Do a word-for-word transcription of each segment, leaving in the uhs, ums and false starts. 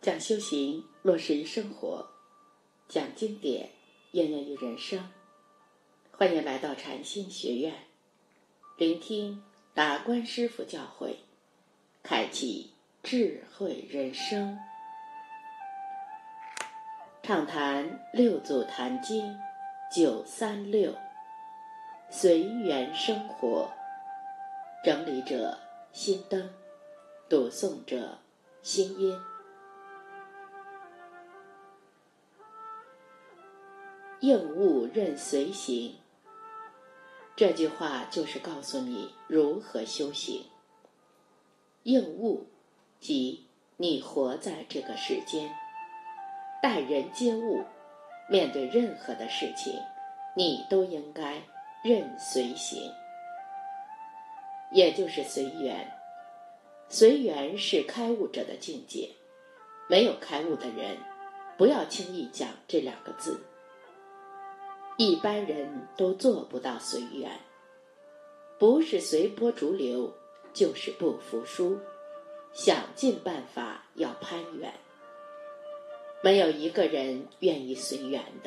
讲修行落实于生活，讲经典应用于人生。欢迎来到禅心学院，聆听达观师父教诲，开启智慧人生。畅谈六祖坛经九三六，随缘生活。整理者心灯，读诵者心音。应物任随行，这句话就是告诉你如何修行。应物即你活在这个世间，待人接物，面对任何的事情，你都应该任随行，也就是随缘。随缘是开悟者的境界，没有开悟的人，不要轻易讲这两个字。一般人都做不到随缘，不是随波逐流，就是不服输，想尽办法要攀缘。没有一个人愿意随缘的。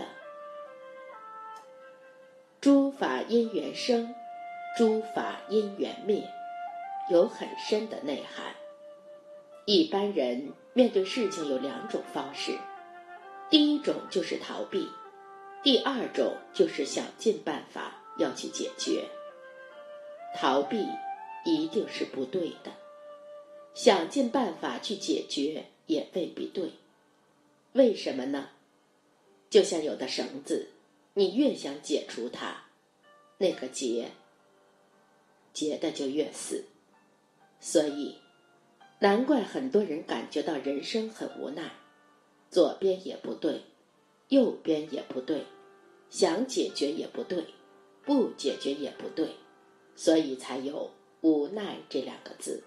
诸法因缘生，诸法因缘灭，有很深的内涵。一般人面对事情有两种方式，第一种就是逃避，第二种就是想尽办法要去解决。逃避一定是不对的，想尽办法去解决也未必对。为什么呢？就像有的绳子，你越想解除它，那个结结的就越死。所以难怪很多人感觉到人生很无奈，左边也不对，右边也不对，想解决也不对，不解决也不对，所以才有无奈这两个字。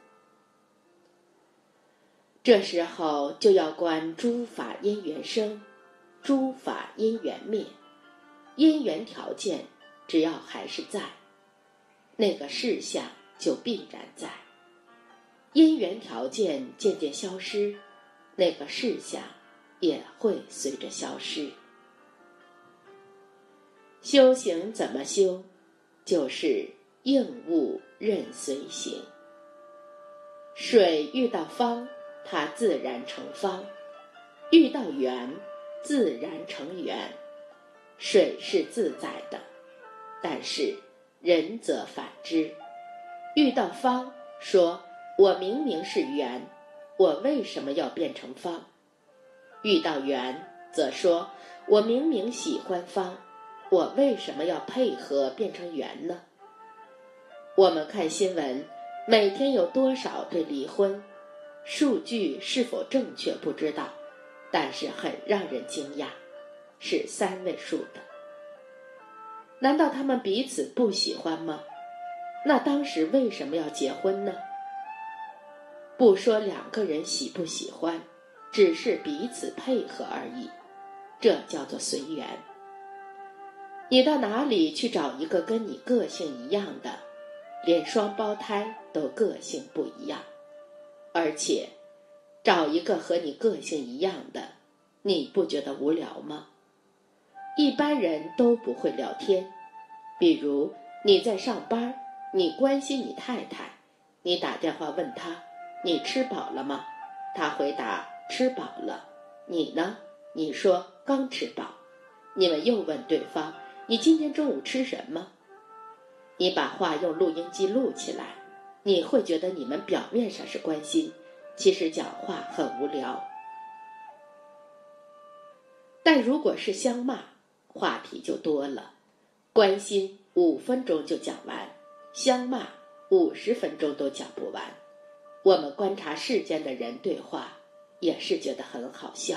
这时候就要观诸法因缘生，诸法因缘灭。因缘条件只要还是在，那个事项就必然在。因缘条件渐渐消失，那个事项也会随着消失。修行怎么修？就是应物任随行。水遇到方，它自然成方；遇到圆，自然成圆。水是自在的，但是人则反之。遇到方，说我明明是圆，我为什么要变成方？遇到圆，则说我明明喜欢方，我为什么要配合变成圆呢？我们看新闻，每天有多少对离婚？数据是否正确不知道，但是很让人惊讶，是三位数的。难道他们彼此不喜欢吗？那当时为什么要结婚呢？不说两个人喜不喜欢，只是彼此配合而已，这叫做随缘。你到哪里去找一个跟你个性一样的？连双胞胎都个性不一样，而且找一个和你个性一样的，你不觉得无聊吗？一般人都不会聊天，比如你在上班，你关心你太太，你打电话问她你吃饱了吗？她回答吃饱了。你呢？你说刚吃饱。你们又问对方你今天中午吃什么？你把话用录音机录起来，你会觉得你们表面上是关心，其实讲话很无聊。但如果是相骂，话题就多了。关心五分钟就讲完，相骂五十分钟都讲不完。我们观察世间的人对话，也是觉得很好笑。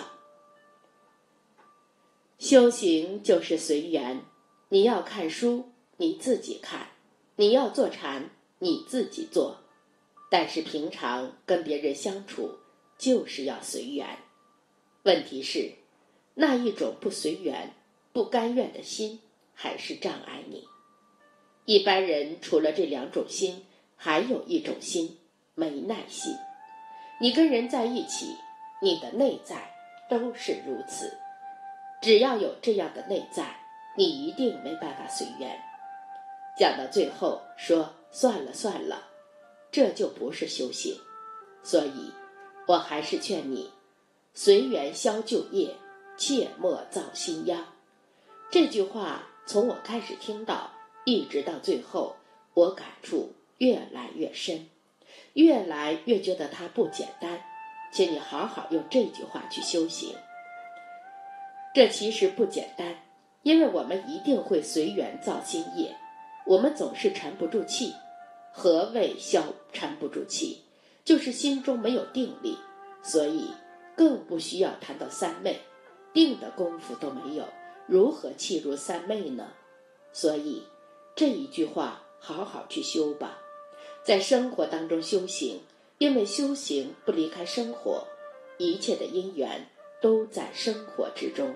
修行就是随缘，你要看书，你自己看；你要坐禅，你自己做。但是平常跟别人相处，就是要随缘。问题是，那一种不随缘、不甘愿的心，还是障碍你。一般人除了这两种心，还有一种心，没耐心。你跟人在一起， 你的内在都是如此。只要有这样的内在，你一定没办法随缘。讲到最后说算了算了，这就不是修行。所以我还是劝你，随缘消旧业，切莫造新殃。这句话从我开始听到一直到最后，我感触越来越深，越来越觉得它不简单。请你好好用这句话去修行。这其实不简单，因为我们一定会随缘造新业，我们总是沉不住气。何谓消沉不住气？就是心中没有定力，所以更不需要谈到三昧，定的功夫都没有，如何契入三昧呢？所以这一句话好好去修吧，在生活当中修行，因为修行不离开生活，一切的因缘都在生活之中。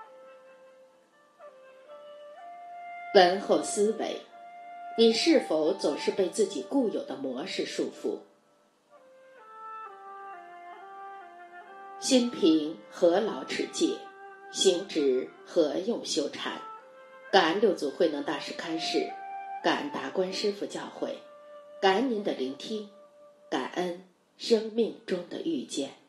文后思维，你是否总是被自己固有的模式束缚？心平何劳持戒，行直何用修禅。感恩六祖慧能大师开示，感恩达观师父教诲，感恩您的聆听，感恩生命中的遇见。